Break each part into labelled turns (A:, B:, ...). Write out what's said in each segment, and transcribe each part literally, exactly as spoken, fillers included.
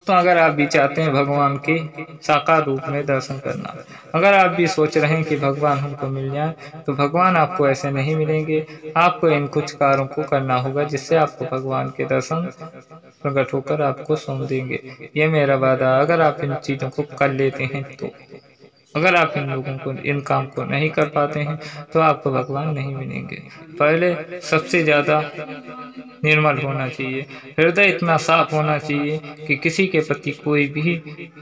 A: तो अगर आप भी चाहते हैं भगवान के साकार रूप में दर्शन करना, अगर आप भी सोच रहे हैं कि भगवान हमको मिल जाए, तो भगवान आपको ऐसे नहीं मिलेंगे। आपको इन कुछ कार्यों को करना होगा जिससे आपको भगवान के दर्शन प्रकट होकर आपको सौंप देंगे। ये मेरा वादा, अगर आप इन चीज़ों को कर लेते हैं तो। अगर आप इन लोगों को इन काम को नहीं कर पाते हैं तो आपको भगवान नहीं मिलेंगे। पहले सबसे ज़्यादा निर्मल होना चाहिए, हृदय इतना साफ होना चाहिए कि किसी के प्रति कोई भी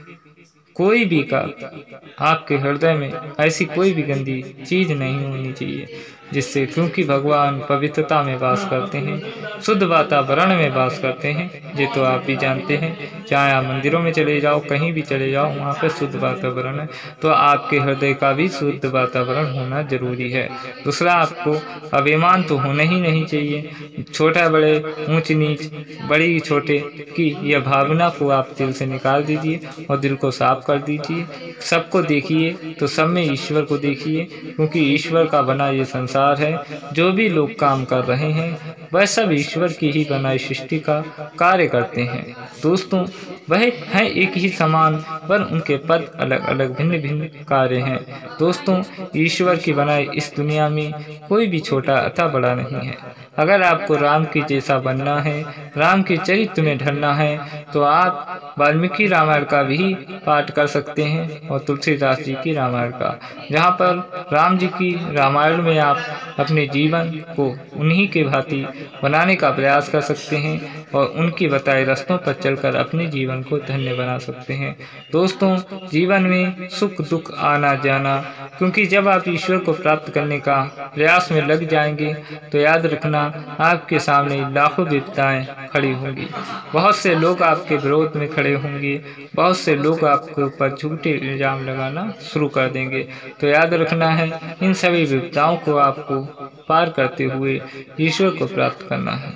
A: कोई भी का आपके हृदय में ऐसी कोई भी गंदी चीज़ नहीं होनी चाहिए जिससे, क्योंकि भगवान पवित्रता में वास करते हैं, शुद्ध वातावरण में वास करते हैं। ये तो आप भी जानते हैं, चाहे आप मंदिरों में चले जाओ, कहीं भी चले जाओ, वहाँ पर शुद्ध वातावरण है। तो आपके हृदय का भी शुद्ध वातावरण होना जरूरी है। दूसरा, आपको अभिमान तो होना ही नहीं चाहिए। छोटा बड़े, ऊंच नीच, बड़ी छोटे की यह भावना को आप दिल से निकाल दीजिए और दिल को साफ कर दीजिए। सबको देखिए तो सब में ईश्वर को देखिए, क्योंकि ईश्वर का बना ये संसार है। जो भी लोग काम कर रहे हैं वह सब ईश्वर की ही बनाई सृष्टि का कार्य करते हैं। दोस्तों, वह हैं एक ही समान, पर उनके पद अलग अलग भिन्न भिन्न कार्य हैं। दोस्तों, ईश्वर की बनाई इस दुनिया में कोई भी छोटा अथवा बड़ा नहीं है। अगर आपको राम के जैसा बनना है, राम के चरित्र में ढलना है, तो आप वाल्मीकि रामायण का भी पाठ कर सकते हैं और तुलसीदास जी की रामायण का, जहाँ पर राम जी की रामायण में आप अपने जीवन को उन्हीं के भांति बनाने का प्रयास कर सकते हैं और उनकी बताए रास्तों पर चलकर अपने जीवन को धन्य बना सकते हैं। दोस्तों, जीवन में सुख दुख आना जाना, क्योंकि जब आप ईश्वर को प्राप्त करने का प्रयास में लग जाएंगे तो याद रखना, आपके सामने लाखों विपदाएं खड़ी होंगी। बहुत से लोग आपके विरोध में खड़े होंगे, बहुत से लोग आपके ऊपर झूठे इल्जाम लगाना शुरू कर देंगे। तो याद रखना है, इन सभी विपदाओं को आपको पार करते हुए ईश्वर को प्राप्त करना है।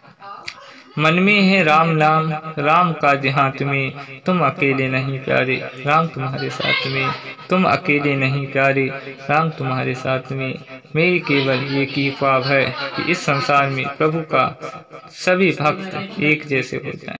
A: मन में है राम नाम, राम काज हाथ में, तुम अकेले नहीं प्यारे, राम तुम्हारे साथ में। तुम अकेले नहीं प्यारे, राम तुम्हारे साथ में। मेरी केवल ये की ख्वाब है कि इस संसार में प्रभु का सभी भक्त एक जैसे हो जाएं।